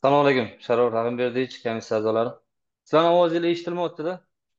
Assalomu alaykum. Sharof Rag'imberdievich, komissiya a'zolari. Sizlarning ovozinglar eshitilmayapti-da.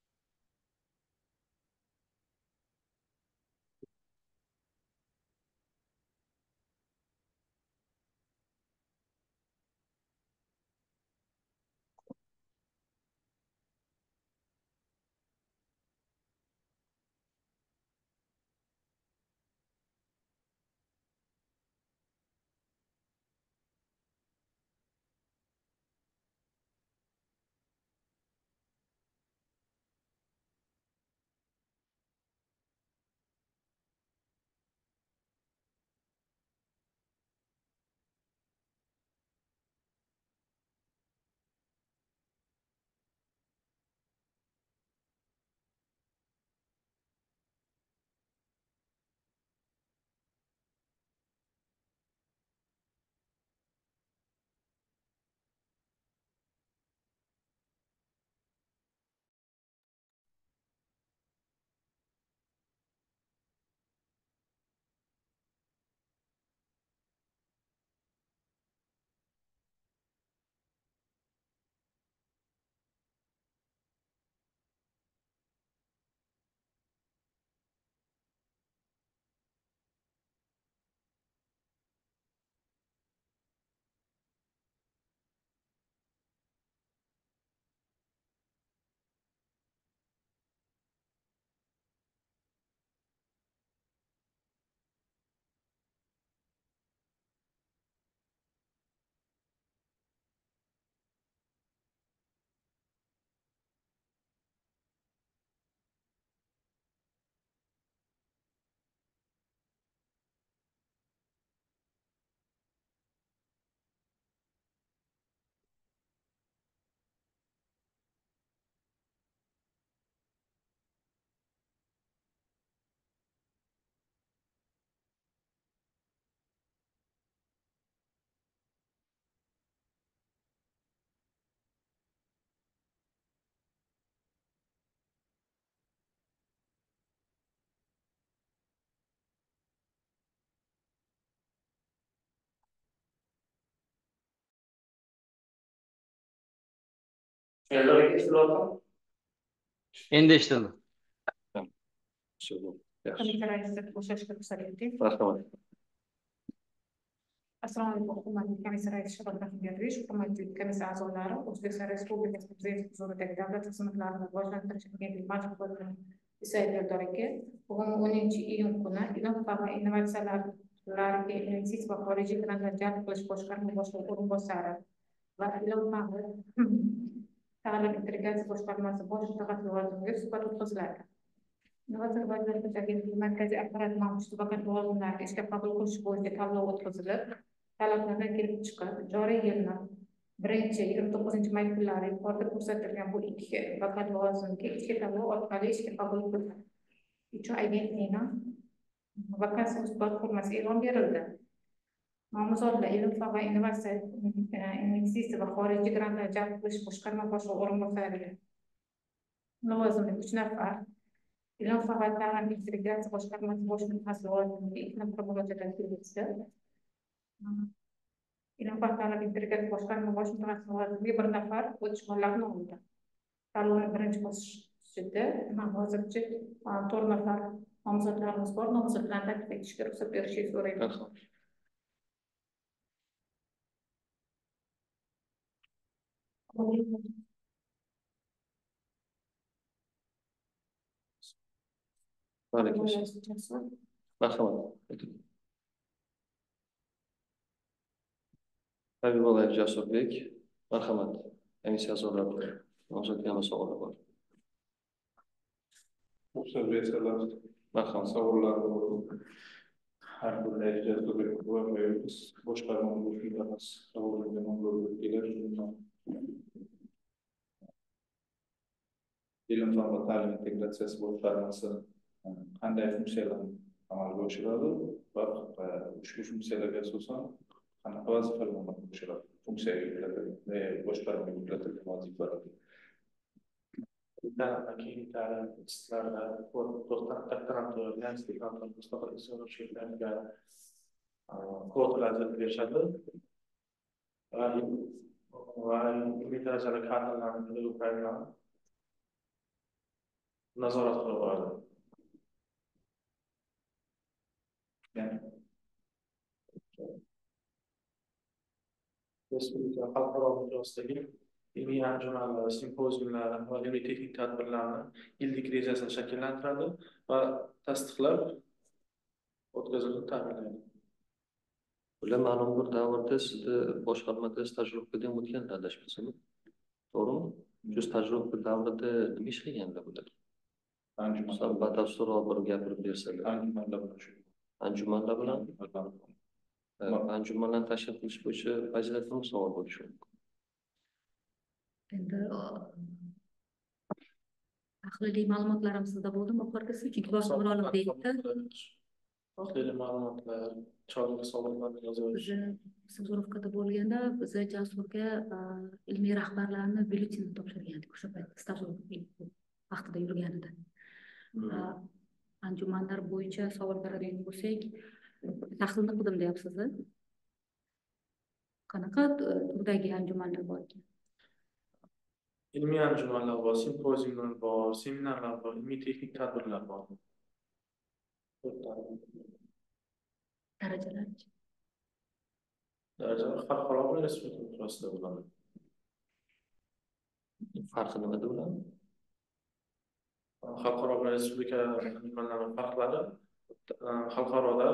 Endi eshitildi. Komissiya raisi bo'shashga ruxsat eting. Marhamat. Assalomu alaykum, hurmatli komissiya raisi Sharof Rag'imberdievich, hurmatli komissiya a'zolari, O'zbekiston Respublikasi Prezidenti huzuridagi Davlat xizmatlarini rivojlantirish agentligi matbuot aka, bugun 10 iyun kuni Ilm-fan va innovatsiyalarga investitsiya va xorijiy grantlar jalb qilish boshqarma boshlig'i o'rinbosari va Ilm-fan va ta'lim integratsiya boshqarmasi bosh mutaxassis lavozimiga suhbat o'tkaziladi. Innovatsiya rivojlantirish agentligi markaziy apparat ma'murchisi vakolat lavozimlariga ishga qabul qilish bo'yicha tanlov o'tkazilib, talablardan kelib chiqib, joriy yilning 1-29 may kunlari yuqorida ko'rsatilgan bu ikki vakolat lavozimiga ishga tanlov orqali ishga qabul qilindi. Uchun agentlikning vakansiya musbat formasi e'lon berildi. Nomzodlar Ilm-fan va investitsiya va xorijiy grantlar jalb qilish boshqarma boshlig'i o'rinbosariga lavozimiga 3 nafar, Ilm-fan va ta'lim integratsiya boshqarmasi bosh mutaxassisi lavozimiga 2 nafar murojaatlar kelishdi. Ilm-fan ta'lim integratsiya boshqarma bosh mutaxassisi lavozimiga 1 nafar o'tishmalarni oldi. Tanlovning birinchi bosqichida hozircha 4 nafar nomzodlarimiz bor. Nomzodlarni taklif etishga ruxsat berishingizni so'rayman. Marhamat. Habibulloyev Jasurbek, marhamat. Komissiya a'zolari, nomzodga savollar bor. Marhamat. Savollar har qanday Jasurbek boshqarma bo'lganimiz savollarga nomzodlar keladi. Ilm-fan va ta'lim integratsiyasi boshqarmasi qanday funksiyalarni amalga oshiradi va ushbu funksiyalarga asosan qanaqa vazifalar amalga oshiradi? Funksiyaga yuklatilgan va boshqarmaga yuklatilgan vazifalar. Keyin ta'lim institutlarida doktorantura, mustaqil izlanuvchilarga kvotalar berishadi. va ilmiy darajali kadrlarni pedagoglar bilan nazorat qilib boradi. Yani Respublika xalqaro miqyosidagi ilmiy anjumanlar, simpoziumlar va ilmiy texnik tadbirlarni yillik rejasini shakllantiradi va tasdiqlab o'tkazilishini ta'minlaydi. Ular ma'lum bir davrda sizni boshqarmada stajirovkadan o'tgan adashmasam, to'g'rimi? Shu stajirovka davrida nima ish qilganlar bular? Masalan, batafsilroq bir gapirib bersalar. Anjumanlar bilan anjumanlarni tashkil qilish bo'yicha fazilatli savol bo'lishi mumkin. Endi tahliliy ma'lumotlarim sizda bo'ldimi oxirgisi? Chunki boshqa bir olim deydi, Tahliliy ma'lumotlar, chorlik savollarini yozish. bizni stajirovkada bo'lganda biz Jasurga ilmiy rahbarlarni byulletenini topshirgandik o'sha payt stajirovka vaqtida yurganida. Anjumanlar bo'yicha savol beradigan bo'lsak, tahlilni qildim deyapsiz. Qanaqa turdagi anjumanlar bor ekan? Ilmiy anjumanlar bor, simpoziumlar bor, seminarlar bor, ilmiy texnik tadbirlar bor. Darajalar. Darajalar xalqaro va respublika miqyosida bo'ladi. Farqi nimada ularni? Xalqaro va respublika anjumanlari farqlari xalqaro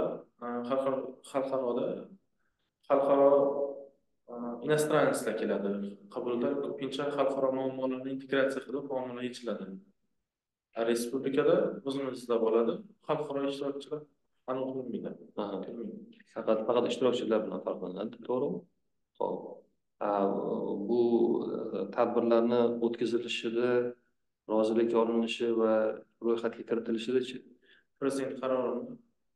inostranslar keladi. Qabulda ko'pincha xalqaro muammolarni integratsiya qilib muammolar yechiladi. Respublikada o'zimizda bo'ladi, xalqaro ishtirokchilar aniq bo'lmaydi. Faqat ishtirokchilar bilan farqlanadi, to'g'rimi? Xo'p. Bu tadbirlarni o'tkazilishida rozilik olinishi va ro'yxatga kiritilishidachi? Prezident qarori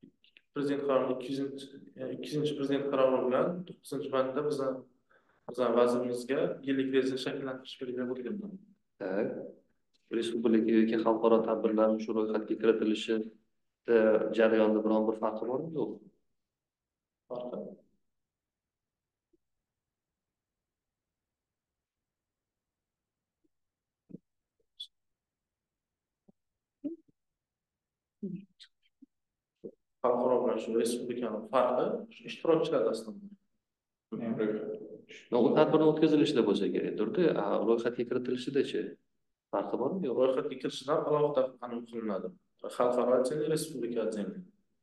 200 prezident qarori bilan 9-bandda bizning vazirimizga yillik reja shakllantirish belgilab o'tilgan. Respublika yoki xalqaro tadbirlarning shu ro'yxatga kiritilishi jarayonda biron bir farqi bormi, yo'qmi? Farqi xalqaro bilan shu respublikaning farqi ishtirokchilar aslında. U tadbirni o'tkazilishida bo'lsa kerakdir-da, ro'yxatga kiritilishida-chi farqi bormi, yo'q? Ro'yxatga kirishidan alohida qanun qilinadi. Xalqaro atsendi, respublika atsendi.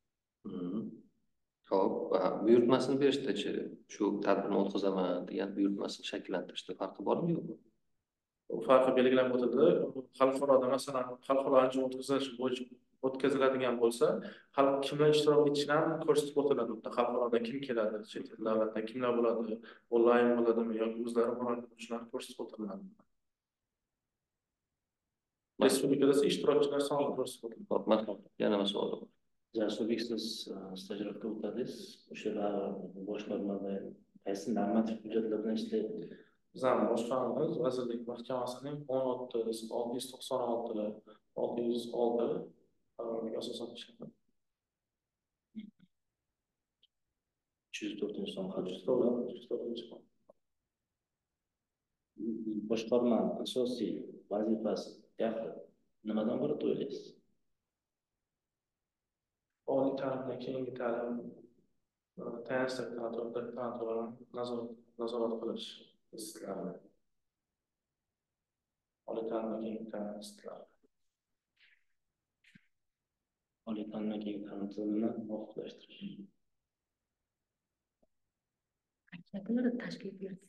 Xo'p, buyurtmasini berishda-chi, shu tadbirni o'tkazaman degan buyurtmasini shakllantirishda farqi bormi, yo'qmi? Farqi belgilab o'tildi. Xalqaroda masalan, xalqaro anjuman o'tkaziladigan bo'lsa, xalq kimlar ishtirok etishidan ko'rsatib o'tiladi. Xalqaroda kim keladi, chet el davlatdan kimlar bo'ladi, onlayn bo'ladimi yoki o'zlari boradi, shularni ko'rsatib o'tiladi. Respublikada esa ishtirokchilar soni ko'rsatib o'tiladi. Xo'p, marhamat. Yana bir savol bor. Jasurbek, siz stajirovka o'tadingiz. O'sha boshqarmada qaysi normativ hujjatlar bilan ishlayapti? Bizning boshqarmamiz Vazirlik Mahkamasining 16-696-606 qaroriga asosan ishlaydi. 304-son. Boshqarmaning asosiy vazifasi nimadan iborat o'ylaysiz? Oliy ta'limdan keyingi ta'lim tayanch doktoranturani nazorat qilish istlari. Oliy ta'limdan keyingi ta'lim istlari. Oliy ta'limdan keyingi ta'lim tizimini muvofiqlashtirish. Shakllarda tashkil etiladi.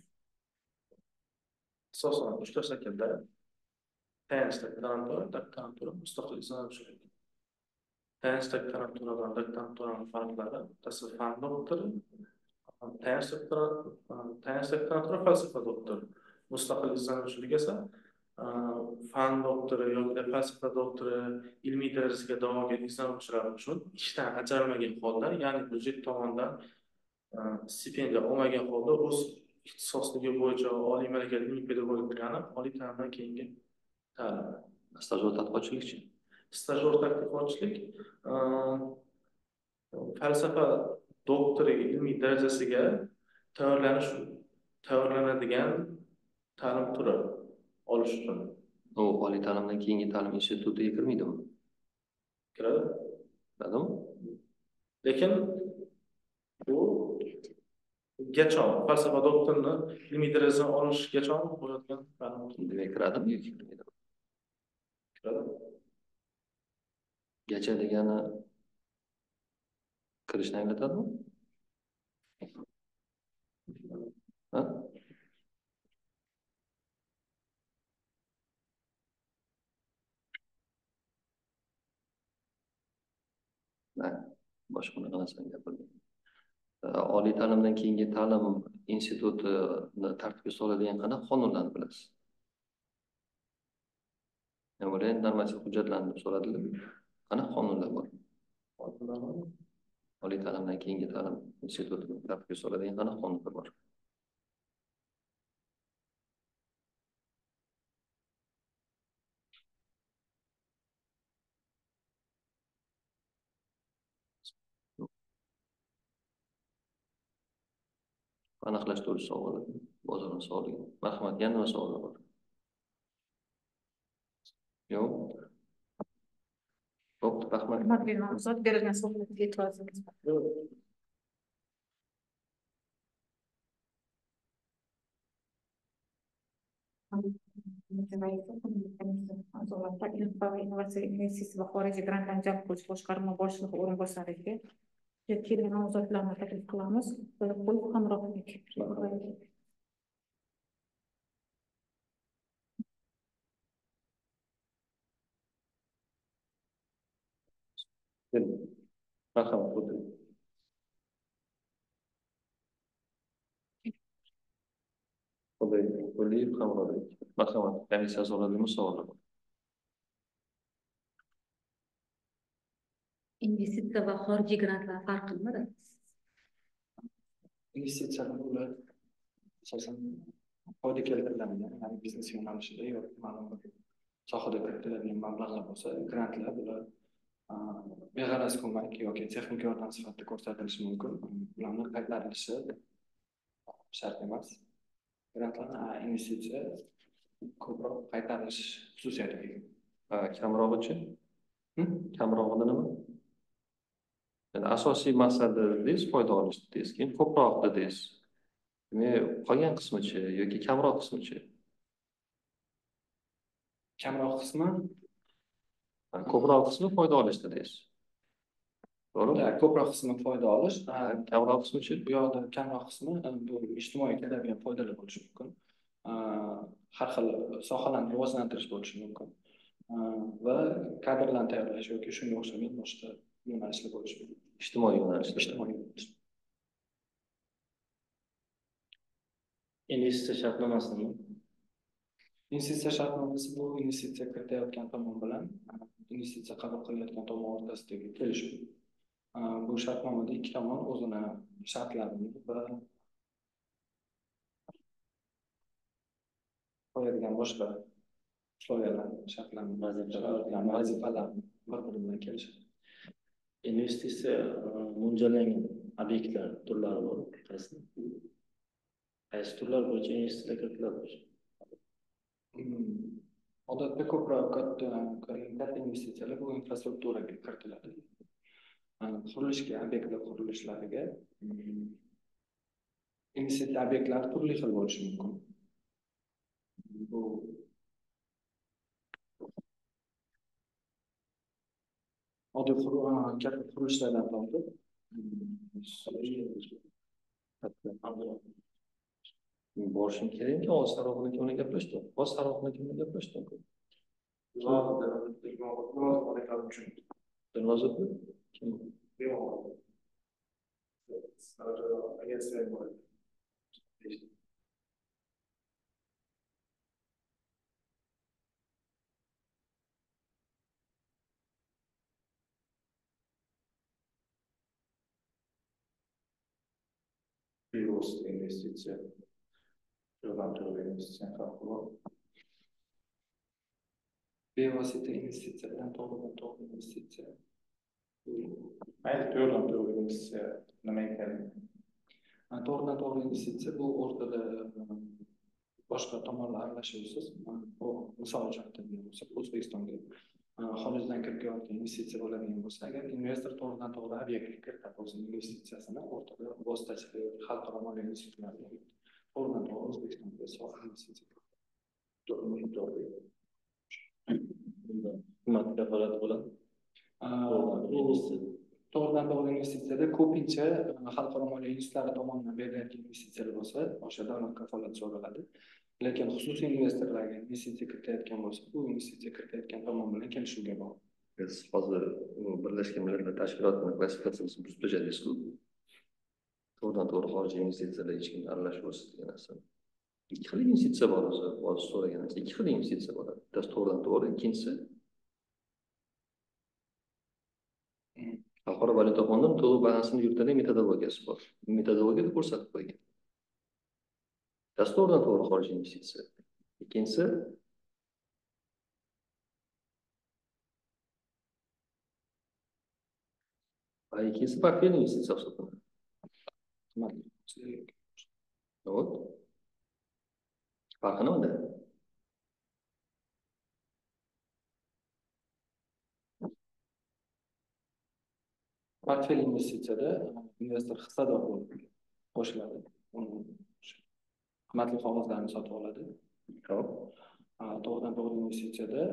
Asosan 3 ta shaklda tayanch doktorantura, mustaqil izlanib yuradi. Tayanch doktorantura va doktoranturaning farqlari: tasvir fan doktori, tayanch doktorantura falsafa doktori, mustaqil izlanuvchilik esa fan doktori yoki falsafa doktori ilmiy darajasiga da'vogar izlanuvchilar uchun ishdan ajralmagan holda, ya'ni byudjet tomonidan stipendiya olmagan holda o'z ixtisosligi bo'yicha oliy malakali ilmiy pedagogikani oliy ta'limdan keyingi ta'lim. Stajyor tadqiqotchilikchi. Stajyor tadqiqotchilik falsafa doktori ilmiy darajasiga tayyorlanish tayyorlanadigan ta'lim turi olish uchun U oliy ta'limdan keyingi ta'lim institutiga kirmaydimi? kiradi. Kiradimi? Lekin bu gacha falsafa doktorini ilmiy darajani olishgacha bo'ladigan ta'lim turi Demak, kiradimi yoki kirmaydimi? kiradi. Gacha degani kirishni anglatadimi? Ha? Boshqa unaqa narsani gapirdim. Oliy ta'limdan keyingi ta'lim institutini tartibga soladigan qanaqa qonunlarni bilasiz? Ular normativ hujjatlarni deb so'radilar. Qanaqa qonunlar bor? Oliy ta'limdan keyingi ta'lim institutini tartibga soladigan qanaqa qonunlar bor? Aniqlashtirish savollari, bozorni sog'ligi. Marhamat, yana nima savollar bor? Yo'q. Xo'p, rahmat. Hurmatli nomzod, berilgan savollarga e'tirozingiz bor? Innovatsiya investitsiya va xorijiy grantlarni jalb qilish boshqarma boshlig'i o'rinbosariga kelgan nomzodlarni taklif qilamiz. Qo'l hamrohlik. Marhamat, o'tiring. Qo'liyev Hamrolik. Marhamat, komissiya a'zolarga savollar bor. Investitsiya va xorijiy grantlar farqi nimada? Investitsiyalar ular asosan foyda keltiradigan, ya'ni biznes yo'nalishida yoki ma'lum bir sohada kiritiladigan mablag'lar bo'lsa, grantlar bular beg'araz ko'mak yoki texnik yordam sifatida ko'rsatilishi mumkin. Ularni qaytarilishi shart emas. Grantlarni investitsiya ko'proq qaytarilish xususiyatiga ega. Kamrog'ichi? Kamrog'ida nima? Yani asosiy maqsadi dedingiz, foyda olish dedingiz, keyin ko'proq dedingiz. Demak, qolgan qismichi yoki kamroq qismichi? Kamroq qismi Ko'proq qismi foyda olish dedingiz. To'g'rimi? ko'proq qismi foyda olish, Kamroq qismichi? bu yoqda kamroq qismi bu ijtimoiy keladigan foydalar bo'lishi mumkin. Har xil sohalarni rivojlantirish bo'lishi mumkin. Va kadrlarni tayyorlash yoki shunga o'xshagan boshqa yo'nalishlar bo'lishi mumkin. Ijtimoiy yo'nalishda. Ijtimoiy yo'nalish. Investitsiya shartnomasimi? Investitsiya shartnomasi bu investitsiya kiritayotgan tomon bilan investitsiya qabul qilayotgan tomon o'rtasidagi kelishuv. Bu shartnomada ikki tomon o'zini shartlarini va qo'yadigan boshqa uslovlarni, shartlarni, vazifalarni bir-biri bilan kelishadi. Investitsiya mo'ljallangan obyektlar turlari bor. Qaysi turlar bo'yicha investitsiya kiritiladi? Odatda ko'proq katta investitsiyalar bu infrastrukturaga kiritiladi. Qurilishga, obyektlar qurilishlariga investitsiya obyektlari turli xil bo'lishi mumkin. Bu oddiy katta qurilishlardan tortib Borishim kerakki, hozir Saroqni kimga gaplashdim? Hozir Saroqni kimga gaplashdim? Dilnozodmi? Kim? Bevosita investitsiya, yordamchi investitsiya farqi bor. bevosita investitsiya bilan to'g'ridan-to'g'ri investitsiya. Mayli, yordamchi investitsiya nima ekan? To'g'ridan to'g'ri investitsiya bu o'rtada boshqa tomonlar aralashuvsiz. Bu misol uchun aytadigan bo'lsak, O'zbekistonga xorijdan kirib kelayotgan investitsiya bo'ladigan bo'lsa, agar investor to'g'ridan to'g'ri obyektga kiritadi o'z investitsiyasini, o'rtada vositachilik xalqaro moliya institutlari to'g'ridan to'g'ri O'zbekistonga investitsiya Hukumat kafolati bilan to'g'ridan to'g'ri investitsiyada ko'pincha xalqaro moliya institutlari tomonidan berilayotgan investitsiyalar bo'lsa, o'sha davlat kafolati so'raladi. Lekin xususiy investorlarga investitsiya kiritayotgan bo'lsa, bu investitsiya kiritayotgan tomon bilan kelishuvga bog'liq. Biz hozir Birlashgan Millatlar Tashkilotining klassifikatsiyasini buzib tashladingiz-ku. To'g'ridan to'g'ri xorijiy investitsiyalar hech kim aralashmaysiz degan narsa. Ikki xil investitsiya bor o'zi, hozir so'raganimiz ikki xil investitsiya bor. Bittasi to'g'ridan to'g'ri, ikkinchisi Xalqaro valyuta fondining to'lov balansini yuritadigan metodologiyasi bor. Metodologiyada ko'rsatib qo'ygan. Bittasi to'g'ridan to'g'ri xorijiy investitsiya. Ikkinchisi portfel investitsiya hisoblanadi. Вот. Farqi nimada? Portfel investitsiyada investor hissador bo'lib qo'shiladi. Qimmatli qog'ozlarni sotib oladi. Hop. To'g'ridan to'g'ri investitsiyada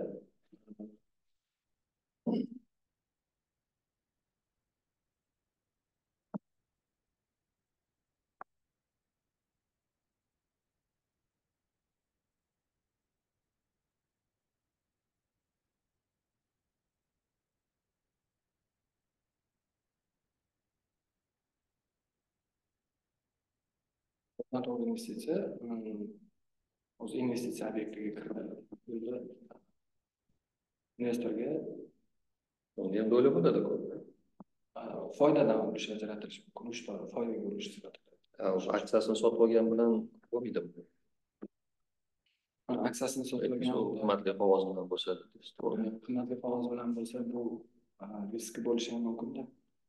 to'g'ri investitsiya o'z investitsiya obyektiga kiritadi. Bunda investorga Unga ham do'la bo'ladi-ku. foydadan ulush ajratilishi mumkin, uchta foydaga ulush sifatida. Aksiyasini sotib olgan bilan bo'lmaydimi? Aksiyasini sotib olgan Qimmatli qog'oz bilan bo'lsa, to'g'ri. qimmatli qog'oz bilan bo'lsa, bu riski bo'lishi ham mumkin-da.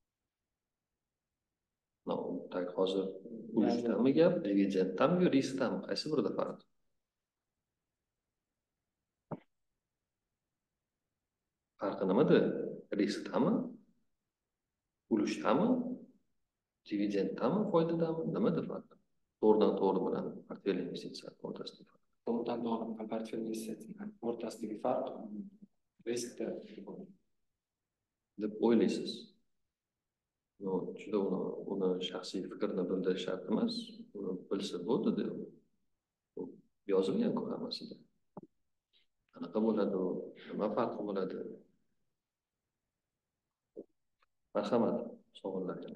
Tak hozir ulushdami gap, dividenddanmi, riskdanmi? Qaysi birida farq? Farqi nimada? Riskdami? Ulushdami? Dividenddami, foydadami? Nimada farqi? To'g'ridan to'g'ri bilan portfel investitsiya o'rtasida farq. To'g'ridan to'g'ri bilan portfel investitsiyaning o'rtasidagi farq riskda deb o'ylaysiz. Juda uni shaxsiy fikrini bildirish shart emas. Uni bilsa bo'ldi deb yozilgan-ku hammasida. Qanaqa bo'ladi u? Nima farqi bo'ladi? Marhamat, savollarga.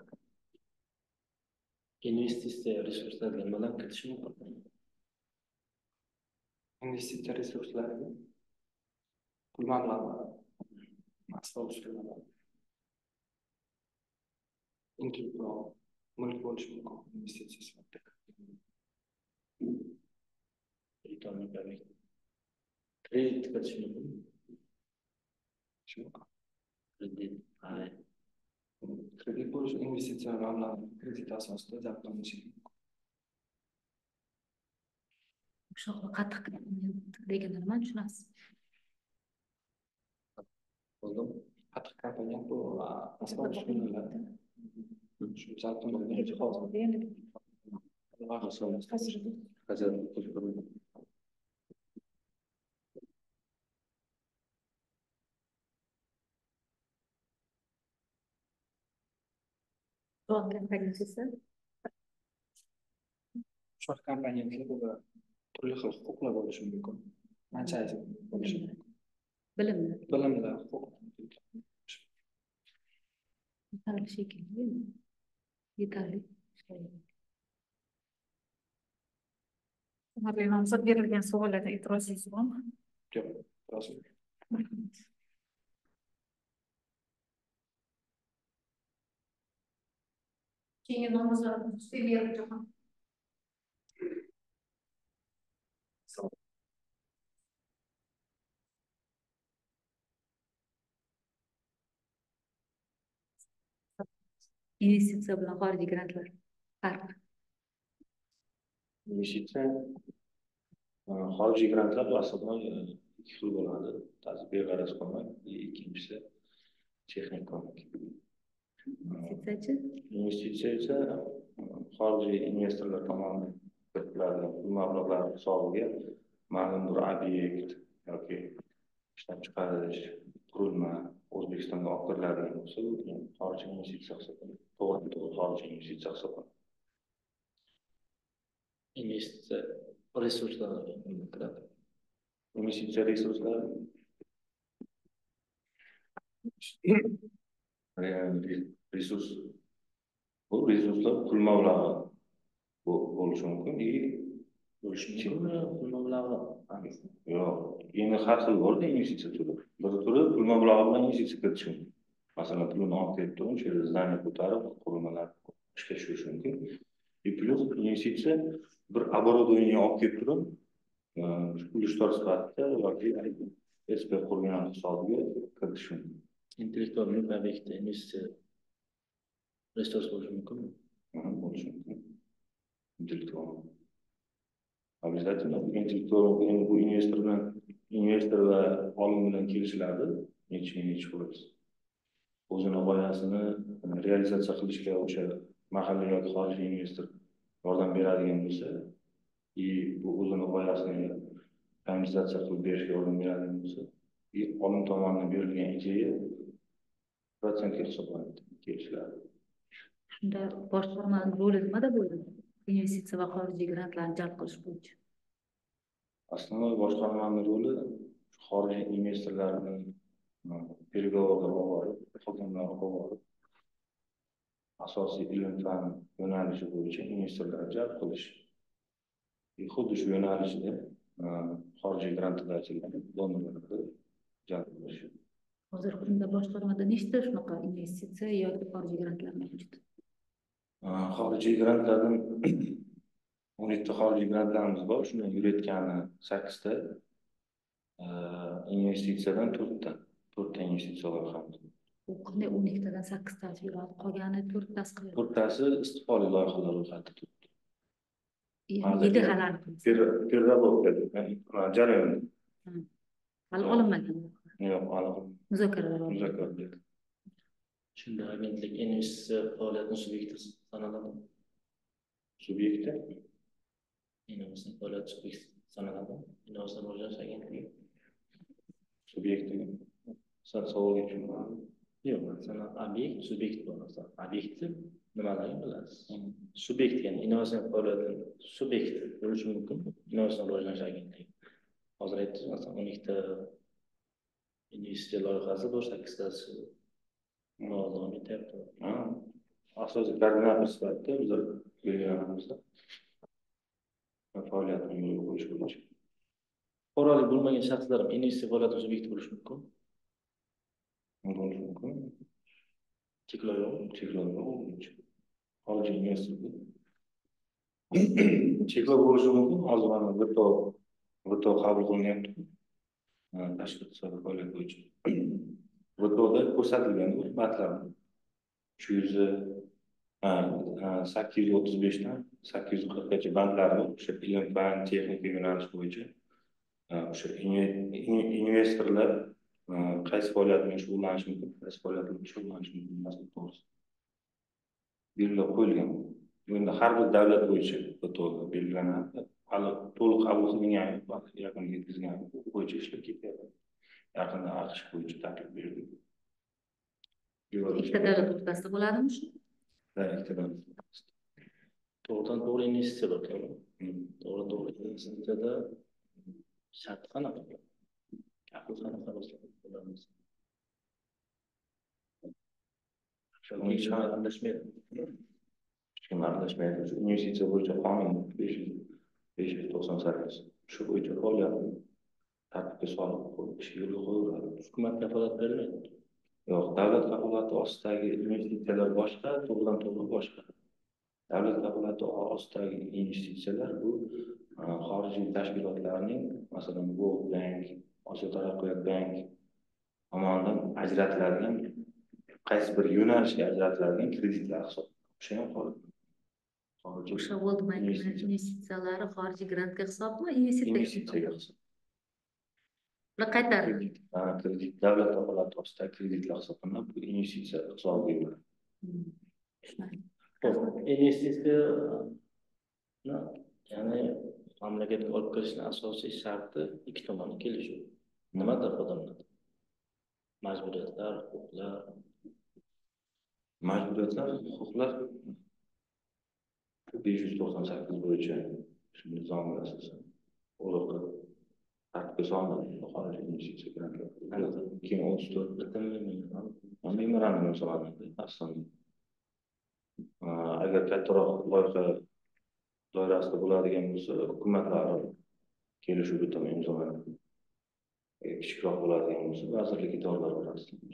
investitsiya resurslariga nima bilan kiritish mumkin? investitsiya resurslariga pul mablag'lari, mahsulot uskunalar, intellektual mulk bo'lishi mumkin investitsiya sifatida. Kredit kiritish mumkin. Shu Kredit, kredit bo'lishi investitsiya mablag'lari kredit asosida jalb qilinishi mumkin. Shunaqa qattiq deganlar nima tushunasiz? Bo'ldimi? Qattiq komponent bu mahsulot uskunalar. Shu jalb qilinadigan jihoz. Shoh komponentlar bu turli xil huquqlar bo'lishi mumkin. Franchise bo'lishi mumkin. Bilimlar, huquq. Yetarli shekilli. Yetarli. Hurmatli nomzod, berilgan savollarga e'tirozingiz bormi? Yo'q, rozi. Keyingi nomzod Sevir Jahon. Investitsiya bilan xorijiy grantlar farqi. investitsiya xorijiy grantlar asosan ikki xil bo'ladi. Bittasi beg'araz ko'mak, ikkinchisi texnik ko'mak. Investitsiyachi? Investitsiya esa xorijiy investorlar tomonidan kiritiladigan pul mablag'lari hisobiga ma'lum bir obyekt yoki ishlab chiqarish, qurilma O'zbekistonga olib kiriladigan bo'lsa, bu xorijiy investitsiya hisoblanadi. To'g'ri xorijiy investitsiya hisoblanadi. Investitsiya resurslariga kiradi. Investitsiya resurslari resurs bu resurslar pul mablag'i bo'lishi mumkin. Pul mablag'i Yo'q, endi har xil borda investitsiya turi. Bir turi pul mablag'i bilan investitsiya kiritish mumkin. Masalan, pulni olib kelib turib, shu yerda zdaniya ko'tarib, qurilmalar ishga tushirish mumkin. Plus investitsiya bir оборудование olib kelib turib, ulushlar sifatida yoki SP qurgan hisobiga kiritish mumkin. intellektual mulk ob'ekti investitsiya resurs bo'lishi mumkinmi? Bo'lishi mumkin. Intellektual. Обязательно intellektual bu investor va olim bilan kelishiladi. Necha foiz. O'zini g'oyasini realizatsiya qilishga o'sha mahalliy yoki xorijiy investor yordam beradigan bo'lsa, bu o'zini g'oyasini realizatsiya qilib berishga yordam beradigan bo'lsa, olim tomonidan berilgan ideya protsentga hisoblanadi, kelishiladi. Shunda boshqarmaning roli nimada bo'ladi? Investitsiya va xorijiy grantlarni jalb qilish bo'yicha. Aslında boshqarmaning roli xorijiy investorlarni переговорlarga borib, hokimlarga borib, asosiy ilm-fan yo'nalishi bo'yicha investorlarni jalb qilish. Xuddi shu yo'nalishda xorijiy grantlar ochilgan donorlarni jalb qilish. Hozirgi kunda boshqarmada nechta shunaqa investitsiya yoki xorijiy grantlar mavjud? Xorijiy grantlardan 17 ta xorijiy grantlarimiz bor. Shundan yurayotgani 8 ta, investitsiyadan 4 ta investitsiya loyihamiz. U qanday 12 tadan 8 tasi yuradi, qolgani 4 tasi qiladi. 4 tasi istiqbolli loyihalar ro'yxatida turibdi. Yili halal. Jarayonda. Hali olinmagan. Yo'q, hali Muzokaralar olib. muzokaralar. Shunda agentlik investitsiya faoliyati subyekti sanaladi. Subyekti Investitsiya faoliyati subyekti sanaladi. Investitsiya rivojlanish agentligi. subyekti savolga tushunmadim. Yo'q, masalan, obyekt, subyekt bo'lmasa, obyektni nimalarni bilasiz? Subyekt ya'ni innovatsion faoliyatning subyekti bo'lishi mumkin. Innovatsion rivojlanish agentligi. Hozir aytdingiz, masalan, 12 ta investitsiya loyihasi bor, 8 tasi davom etyapti. Asosiy koordinator sifatida biz belgilanamizda faoliyatni yo'lga qo'yish bo'yicha. Fuqarolik bo'lmagan shaxslar investitsiya faoliyati subyekti bo'lishi mumkin. Bo'lishi mumkin. Cheklov yo'q. Cheklov yo'q. Xorijiy investor cheklov bo'lishi mumkin. Hozir mana VTO qabul qilinyapti. Tashqi iqtisodiy faoliyat bo'yicha. VTOda ko'rsatilgan matlarni 835 dan 840 gacha bandlar bor. O'sha ilm, fan, texnika yo'nalish bo'yicha o'sha investorlar qaysi faoliyat bilan shug'ullanishi mumkin, qaysi faoliyat bilan shug'ullanishi mumkin emaslik to'g'risida belgilab qo'yilgan. Endi har bir davlat bo'yicha VTOda belgilanadi. Hali to'liq qabul qilingan, yaqin yetkazgan bo'yicha ishlab ketyapti. Yaqinda AQSh bo'yicha taklif berdik. Ikkita davlat o'rtasida bo'ladimi shu? Ikkitadan. To'g'ridan to'g'ri investitsiya bor. To'g'ri investitsiyada shart qanaqa? Kapital qanaqa bo'lamiz? Shunga aralashmaydi. Shunga aralashmaydi. Investitsiya bo'yicha qonun 598. Shu bo'yicha faoliyatni tartibga solib ish yo'lga qo'yiladi. Hukumat kafolat bermaydi. Yo'q, davlat kafolati ostidagi investitsiyalar boshqa, to'g'ridan to'g'ri boshqa. Davlat kafolati ostidagi investitsiyalar bu xorijiy tashkilotlarning, masalan, World Bank, Osiyo taraqqiyot bank tomonidan ajratiladigan qaysi bir yo'nalishga ajratiladigan kreditlar hisoblanadi. O'sha ham Xorijiy O'sha World Bank investitsiya. investitsiyalari xorijiy grantga hisobmi, investitsiyaga Investitsiyaga hisob. Ular qaytardi. Kredit davlat vakolati ostida kreditlar hisoblanib, bu investitsiya hisobiga yuriladi. Tushunarli. Xo'p, investitsiyani ya'ni mamlakatga olib kirishning asosiy sharti ikki tomonning kelishuvi. Nimadir foydalanadi? Majburiyatlar, huquqlar. Majburiyatlar, huquqlar 598 bo'yicha shu nizomga asosan o'roqqa tartibga solinadi xorijiy investitsiya grantlar. Keyin 34 bitimli memorandum imzolanadi. Aslida agar kattaroq loyiha doirasida bo'ladigan bo'lsa, hukumatlararo kelishuv bitimi imzolanadi. Kichikroq bo'ladigan bo'lsa, vazirlik idoralari orasida.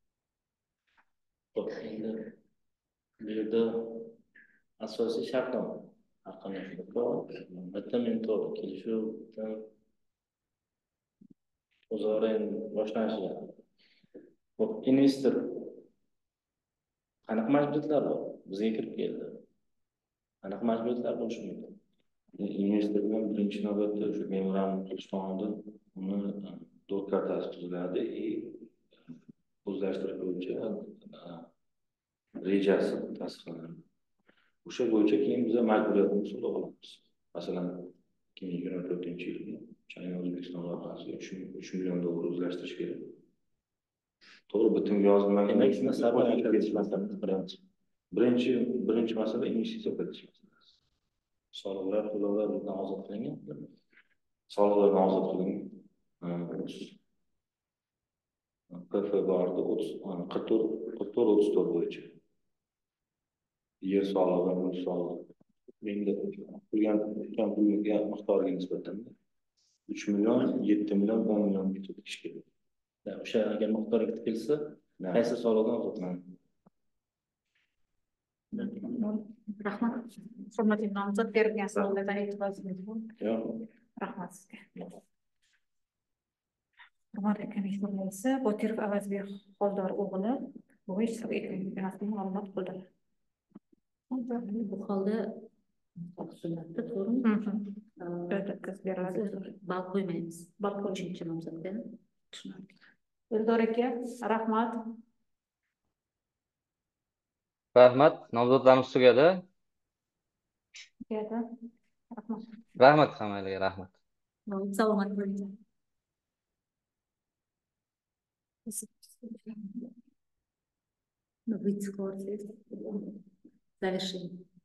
Xo'p, endi bu yerda asosiy shartnoma haqida bitim imzolanadi, kelishuv bitim o'zaro boshlanishi. Xo'p, investor qanaqa majburiyatlar bor? Bizga kirib keldi. Qanaqa majburiyatlar bo'lishi mumkin? Investor bilan birinchi navbatda shu memorandum qilishdan oldin uni dor kartasi tuziladi o'zlashtirish bo'yicha rejasi tasdiqlanadi. O'sha bo'yicha keyin biz majburiyatni so'rab olamiz. Masalan, 2024-yilga China O'zbekiston loyihasiga 3 million dollar o'zlashtirish kerak. To'g'ri, bitimga yozilmagan. Demak, birinchi masala investitsiya kiritish masalasi. Soliqlar, to'lovlar bundan ozod qilingan. Soliqlardan ozod qilingan. PF bordi 44-34 bo'yicha. Yer solig'i, mulk solig'i. Endi pulga miqdoriga nisbatan 3 million, 7 million, 10 million ketish kerak. O'sha agar miqdorga kelsa, qaysi soliqdan ozodlanadi? Rahmat. Hurmatli nomzod, berilgan savollardan e'tiboringiz bor. Yo'q. Rahmat sizga. Hurmatli komissiya raisi Botirov Avazbek Xoldor o'g'li bu ishtirok etgan ma'lumot qildilar. Bu holda sunnatda to'g'rimi? Beriladi. Ball qo'ymaymiz. Ball qo'yishchi nomzodga. Tushunarli. Eldor aka, rahmat. Rahmat. Nomzodlarimiz tugadi. Rahmat. Rahmat hammalarga, rahmat. Salomat bo'ling. Выйти в квартиру. Завершим.